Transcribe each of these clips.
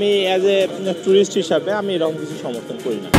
আমি as a tourist হিসাবে আমি এরকম কিছু সমর্থন করি না।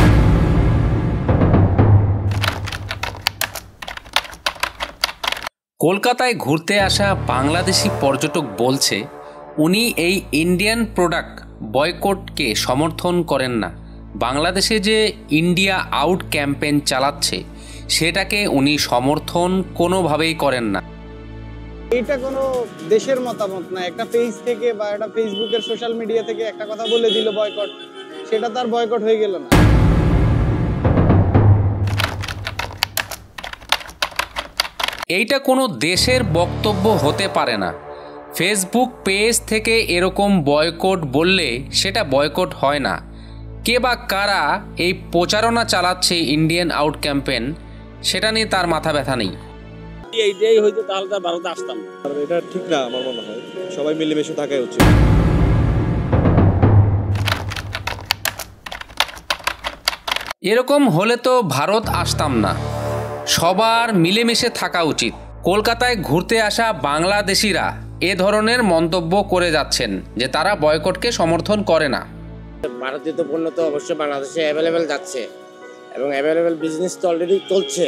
কলকাতায় ঘুরতে আসা বাংলাদেশি পর্যটক বলছে উনি এই ইন্ডিয়ান প্রোডাক্ট বয়কটকে সমর্থন করেন না। বাংলাদেশে যে ইন্ডিয়া আউট ক্যাম্পেইন চালাচ্ছে সেটাকে উনি সমর্থন কোনোভাবেই করেন না। এটা কোনো দেশের মতামত না, একটা পেজ থেকে বা একটা ফেসবুকের সোশ্যাল মিডিয়া থেকে একটা কথা বলে দিল বয়কট, সেটা তার বয়কট হয়ে গেল না। এইটা কোনো দেশের বক্তব্য হতে পারে না। ফেসবুক পেজ থেকে এরকম বয়কট বললে সেটা বয়কট হয় না। কে বা কারা এই প্রচারণা চালাচ্ছে ইন্ডিয়ান আউট ক্যাম্পেইন, সেটা নিয়ে তার মাথা ব্যথা নেই। এইটাই হয়তো তাহলে তার ভারতে আসতাম না। এটা ঠিক না, আমার মনে হয় সবাই মিলেমিশে থাকাই উচিত। এরকম হলে তো ভারত আসতাম না, সবার মিলেমিশে থাকা উচিত। কলকাতায় ঘুরতে আসা বাংলাদেশিরা এ ধরনের মন্তব্য করে যাচ্ছেন যে তারা বয়কটকে সমর্থন করে না। ভারতীয় পণ্য তো অবশ্যই বাংলাদেশে অ্যাভেলেবেল যাচ্ছে এবং অ্যাভেলেবেল বিজনেস তো অলরেডি চলছে।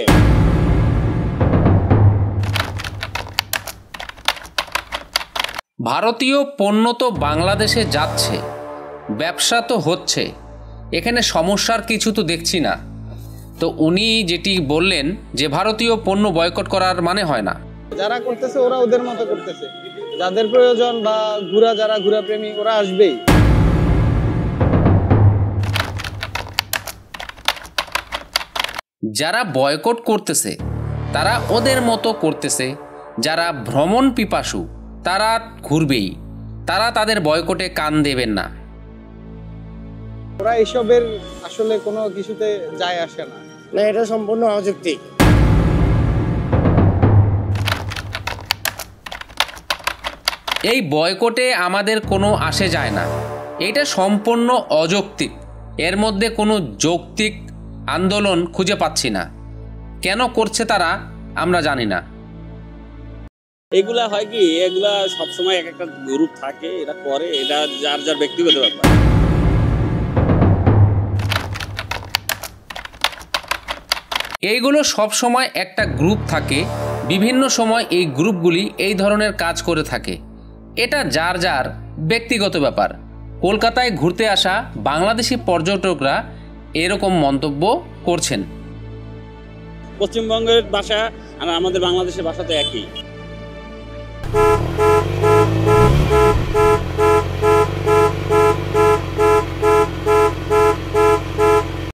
ভারতীয় পণ্য তো বাংলাদেশে যাচ্ছে, ব্যবসা তো হচ্ছে, এখানে সমস্যার কিছু তো দেখছি না। তো উনি যেটি বললেন যে ভারতীয় পণ্য বয়কট করার মানে হয় না। যারা করতেছে ওরা ওদের মতো করতেছে, যাদের প্রয়োজন বা যারা ঘোরা প্রেমী ওরা আসবেই। যারা বয়কট করতেছে তারা ওদের মতো করতেছে, যারা ভ্রমণ পিপাসু তারা ঘুরবেই, তারা তাদের বয়কটে কান দেবেন না। ওরা এসবের আসলে কোনো কিছুতে যায় আসে না। না, এটা সম্পূর্ণ অযৌক্তিক। এই বয়কটে আমাদের কোনো আসে যায় না, এটা সম্পূর্ণ অযৌক্তিক। এর মধ্যে কোনো যৌক্তিক আন্দোলন খুঁজে পাচ্ছি না। কেন করছে তারা আমরা জানি না। এগুলা হয় কি, এগুলা সবসময় এক একটা গ্রুপ থাকে, এরা করে, এটা যার যার ব্যক্তিগত ব্যাপার। এইগুলো সব সময় একটা গ্রুপ থাকে, বিভিন্ন সময় এই গ্রুপগুলি এই ধরনের কাজ করে থাকে, এটা যার যার ব্যক্তিগত ব্যাপার। কলকাতায় ঘুরতে আসা বাংলাদেশি পর্যটকরা এরকম মন্তব্য করছেন। পশ্চিমবঙ্গের ভাষা আর আমাদের বাংলাদেশের ভাষা তো একই।